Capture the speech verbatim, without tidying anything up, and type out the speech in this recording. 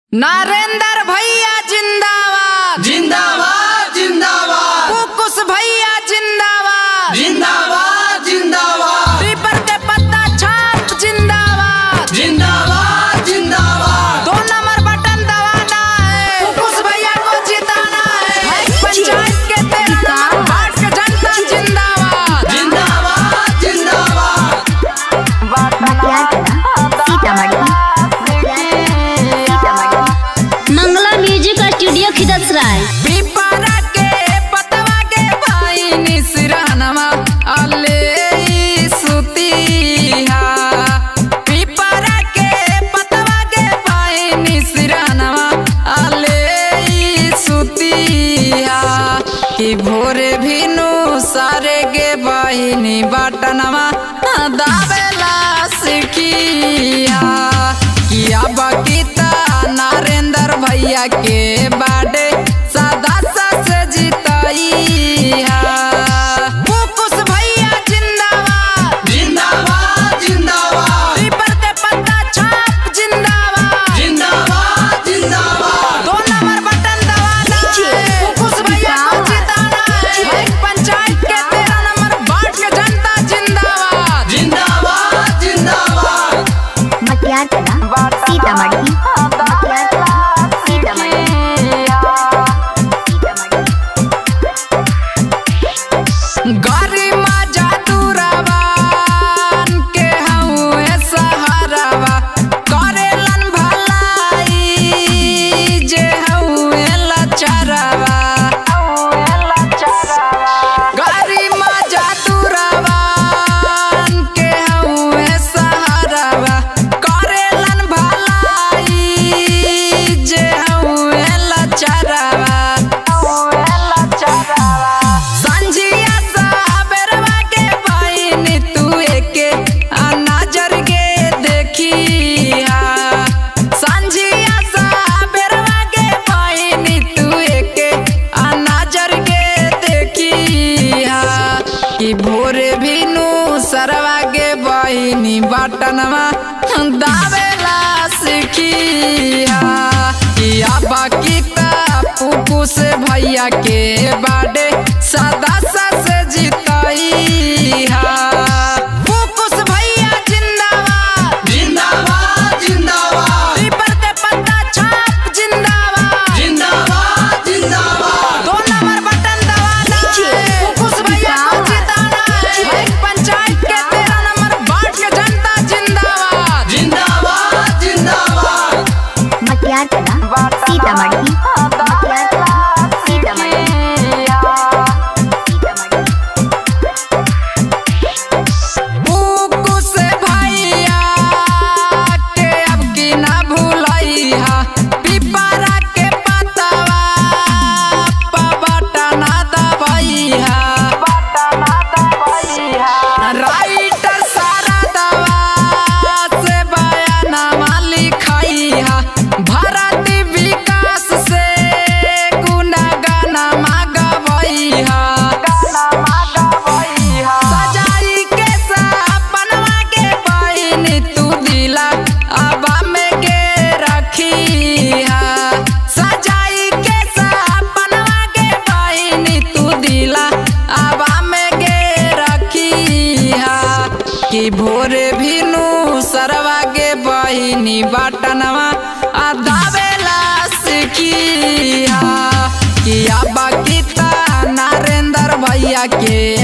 नरेंद्र भैया जिंदाबाद जिंदाबाद जिंदाबाद। कुकुस भैया जिंदाबाद जिंदाबाद जिंदाबाद। पीपल के पत्ता छाप जिंदाबाद जिंदाबाद जिंदाबाद। दो नंबर बटन दबाना है, कुकुस भैया को जिताना है। पंचायत के तेरह नंबर वार्ड के जनता जिंदाबाद जिंदाबाद जिंदाबाद। Mangala music studio Khidsarai. पिपरा के पतवा के भाई निसरानमा अले सुतिहा। पिपरा के पतवा के भाई निसरानमा अले सुतिहा। कि भोरे भिनु सारे के बहिनी बटनमा दावेला सिखिया। किया बकीता नरेंद्र भैया के बाडे सदस्य से जिताई है। कुकुस भैया जिंदाबाद जिंदाबाद जिंदाबाद। पीपल के पत्ता छाप जिंदाबाद जिंदाबाद जिंदाबाद। दो नंबर बटन दबाना है, कुकुस भैया को जिताना है। पंचायत के तेरह नंबर वार्ड के जनता जिंदाबाद जिंदाबाद जिंदाबाद। सीतामढ़ी गरिमा जादूरावान के हउए सहारावा। करेलन भलाई जे हउए लाचारावा। गरिमा जादूरावान के हउए सहारावा। करेलन भलाई जे हउए लाचारावा। संझिया साबरवा के बहिनी तू एके नजर के देखिया। संझिया साबरवा के बहिनी तू एके नजर के देखिया। कि भोरे भिनु सरवा के बहिनी बटनवा दावेला सिखिया। किया बकीता कुकुस भैया के बाडे सदस्य से जिताई है। कुकुस भैया जिंदाबाद जिंदाबाद जिंदाबाद। पीपल के पत्ता छाप जिंदाबाद जिंदाबाद जिंदाबाद। दो नंबर बटन दबाना है, कुकुस भैया को जिताना है। पंचायत के तेरह नंबर वार्ड के जनता जिंदाबाद जिंदाबाद जिंदाबाद। सीतामढ़ी कुकुस भैया के अब की ना भूलैहा। पिपरा के पतवा प बटना दबैहा। राइटर सारा दवा से बयानमा लिखैहा। भारती विकास से गुणगानमा गबैहा। सजाई के सपनवा के बहिनी तू दिला अबा में के रखिया। सजाई के सपनवा के बहिनी तू दिला अबा में के रखिया। कि भोरे भिनु सरवा के बहिनी बटनवा दावेला सिखिया। कि अब बकीता नरेंद्र भैया के